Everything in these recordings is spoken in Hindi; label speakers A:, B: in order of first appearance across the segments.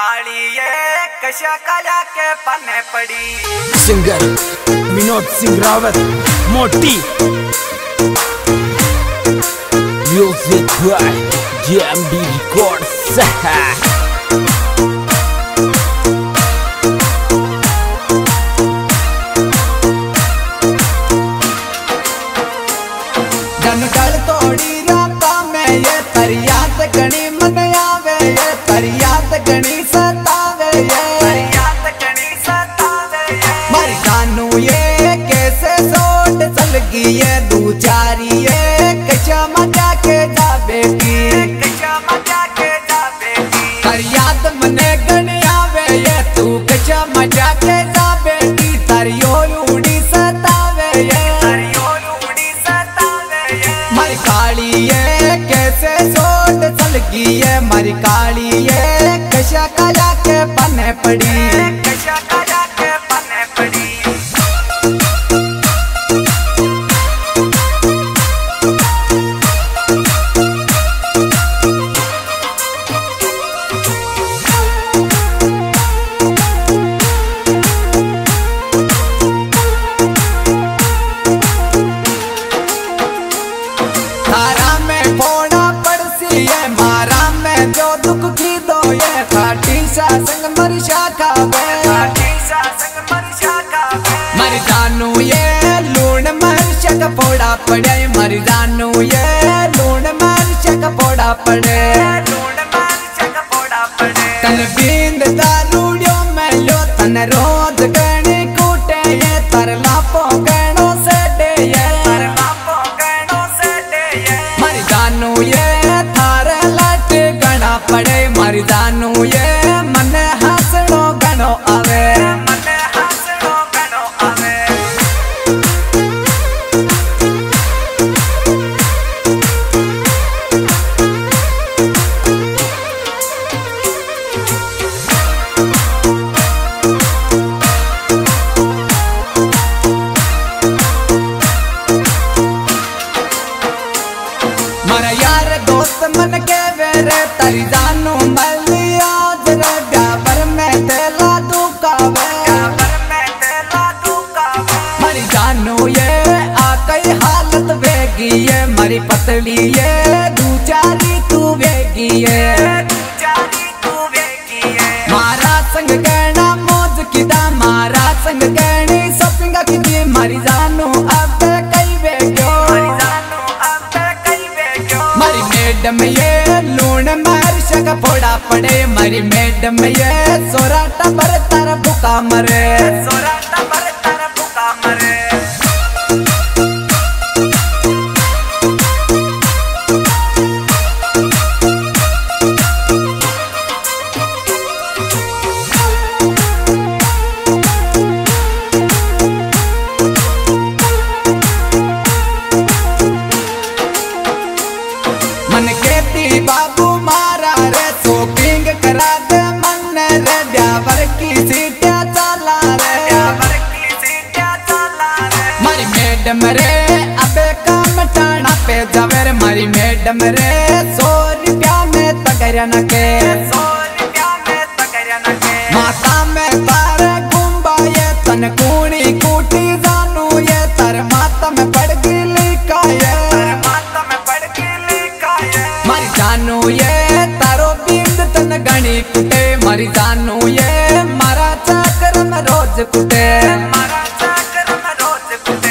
A: काली ये कशा कला के पन्ने पड़ी।
B: सिंगर विनोद सिंह रावत मोटी म्यूजिक बाय JMD रिकॉर्ड्स।
A: जनगल तोड़ी राता में ये तरियात गणी मन आवे, ये तरियात गणी सतावे, ये तरियात गणी सतावे। मर जानू ये कैसे सोट चल गई ये दू चारी ये कचा मचा के जा बेटी, कचा मचा के जा बेटी। तरियात मने गणी आवे ये तू कचा मचा के जा बेटी। तरियोल उड़ी सतावे ये तरियोल उड़ी सतावे ये। मर काली ये कैसे सोट चल गई ये मर काली ये कशा कला के पन्ने पड़ी, कशा कला के पन्ने पड़ी। तारा में फोड़ा पड़सी है मारा में जो दुख की दो ये खाटी सा संग मरशा खावे, खाटी सा संग मरशा खावे। मर जानू ये लूण मरशा का फोड़ा पड़े, मर जानू ये लूण मरशा का फोड़ा पड़े, लूण मरशा का फोड़ा पड़े। तन बींद दारूडियो में लो तन रोज गणी कूटे ये तर लापो गणों से डे ये तर लापो गणों से डे ये। मर जानू ये थारे लट गणा पड़े, मर जानू ये मन हंसनो गणो आवे, मन हंसनो गणो आवे। मरा यार दोस्त मन के वेरे तरी जानू मली आज रे ब्यावर में तेला दुकावे, ब्यावर में तेला दुकावे। मरी जानू ये आ कई हालत वेगी ये मरी पतली ये दूचारी तू वेगी ये दूचारी तू वेगी ये। मारा संग गहना मौज किदा मारा संग गहनी शॉपिंग की मरी जानू अब कई वेग्यो, मरी जानू अब कई वेग्यो। मरी मैडम ये लूण मरशा का फोड़ा पड़े, मरी मैडम ये सोराटा पर तारा भूखा मरे, सोराटा पर तारा भूखा मरे। मन कहती बाबू मारा रे शॉपिंग करा दे मन रे ब्यावर की सीटिया चला रे, ब्यावर की सीटिया चला रे। मरी मैडम रे अबे काम टाणा पे जावे रे, मरी मैडम रे 100 रुपया में तगरिया न के, 100 रुपया में तगरिया न के। माता में तारे गुम्बा ये तन कूड़ी कूटी जानू ये तर माता में पड़ गई लिखा ये, तर माता में पड़ गई लिखा ये। मर जानू ये तारो बिंद तन गणी कुटे, मर जानू ये मारा चाकर में रोज कुटे, मारा चाकर में रोज कुटे।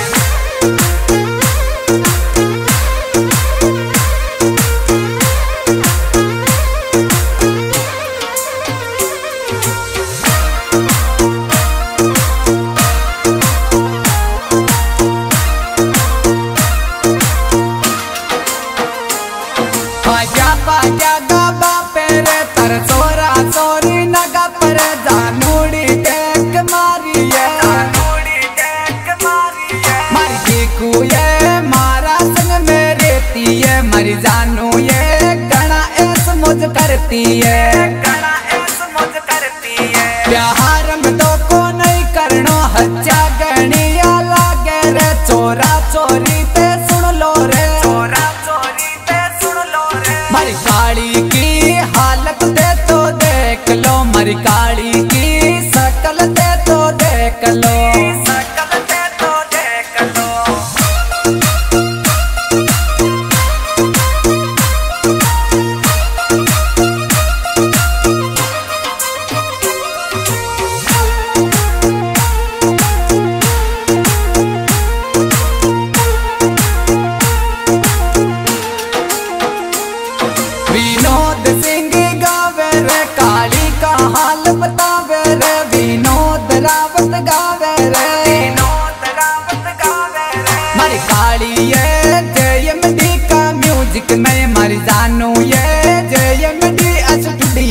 A: भाग्या गाबा पेरे तर सोरा सोरी नगा पर जानूड़ी टेक मारी है, जानूड़ी टेक मारी है। मर देखू ये मारा संग में रहती है, मर जानू ये गणा ऐस मुझ करती है, गणा ऐस मुझ करती है। प्यार में तो को नहीं करनो हच्चा गणिया लागे रे, चोरा चोरी ते सुन लो रे, चोरा चोरी ते सुन लो रे। मर काली की हालत दे तो देख लो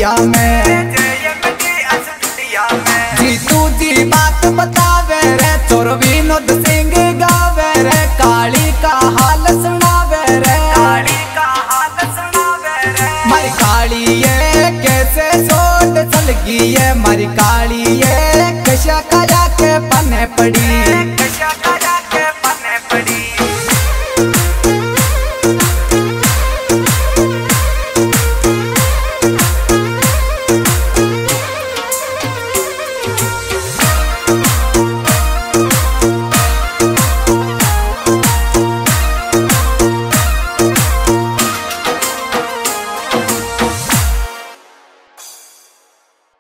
A: स्टूडियो में जी तू जी बात बतावे रे चोर विनोद सिंह गावे रे काली का हाल सुनावे रे मारी काली ये कैसे सोट चल गई है मारी काली ये कशा करा के पने पड़ी